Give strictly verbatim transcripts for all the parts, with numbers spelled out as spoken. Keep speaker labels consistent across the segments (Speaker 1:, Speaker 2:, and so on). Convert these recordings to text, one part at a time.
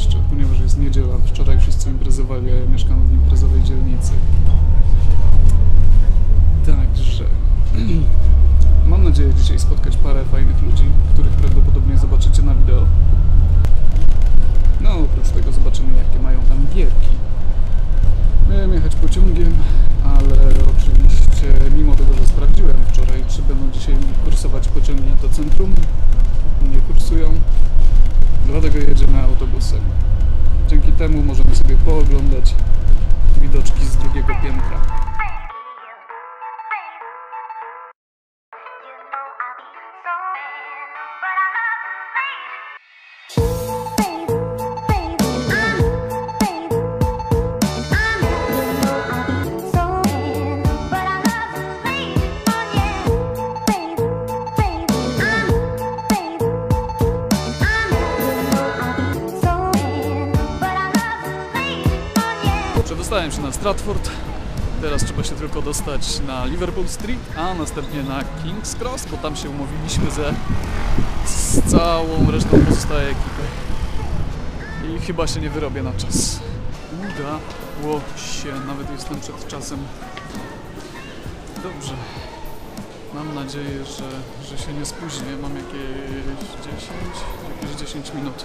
Speaker 1: jeszcze, ponieważ jest niedziela. Wczoraj wszyscy imprezowali, a ja mieszkam w imprezowej dzielnicy. Także mam nadzieję dzisiaj spotkać parę fajnych ludzi, których prawdopodobnie zobaczycie na wideo. No oprócz tego zobaczymy, jakie mają tam gierki. Miałem jechać pociągiem, ale oczywiście mimo tego, że sprawdziłem wczoraj, czy będą dzisiaj kursować pociągi do centrum, nie kursują, dlatego jedziemy autobusem. Dzięki temu możemy sobie pooglądać widoczki z drugiego piętra. Przedostałem się na Stratford, teraz trzeba się tylko dostać na Liverpool Street, a następnie na King's Cross, bo tam się umówiliśmy ze, z całą resztą pozostałej ekipy. I chyba się nie wyrobię na czas. Udało się, nawet jestem przed czasem. Dobrze. Mam nadzieję, że, że się nie spóźnię. Mam jakieś dziesięć, jakieś dziesięć minut.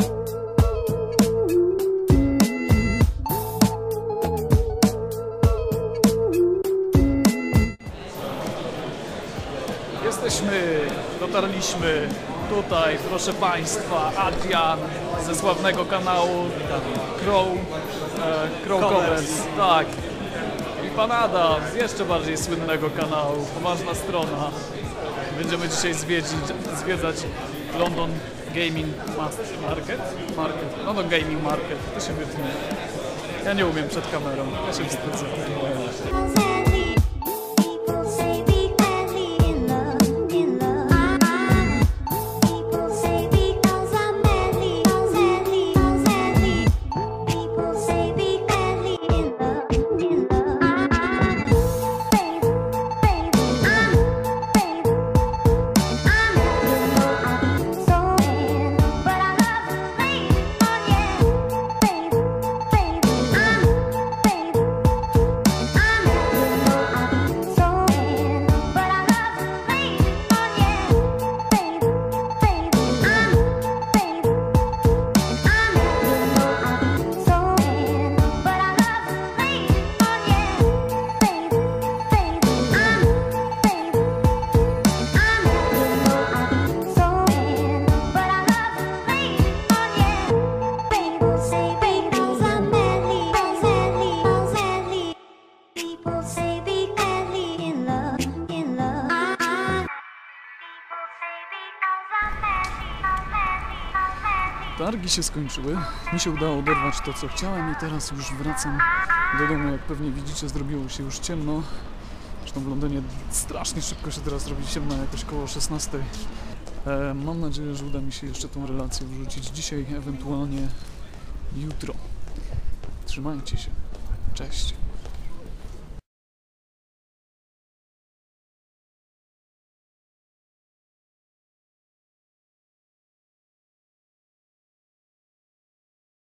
Speaker 1: Jesteśmy, dotarliśmy tutaj, proszę Państwa, Adrian ze sławnego kanału Crow, e, Crow Covers, tak, i pan Adam z jeszcze bardziej słynnego kanału, poważna strona. Będziemy dzisiaj zwiedzić, zwiedzać London Gaming Market, Market, London Gaming Market, to się wytnie. Ja nie umiem przed kamerą, ja się wstydzę. Targi się skończyły, mi się udało dorwać to, co chciałem i teraz już wracam do domu. Jak pewnie widzicie, zrobiło się już ciemno. Zresztą w Londynie strasznie szybko się teraz robi ciemno, jakoś koło szesnastej. E, mam nadzieję, że uda mi się jeszcze tą relację wrzucić dzisiaj, ewentualnie jutro. Trzymajcie się. Cześć.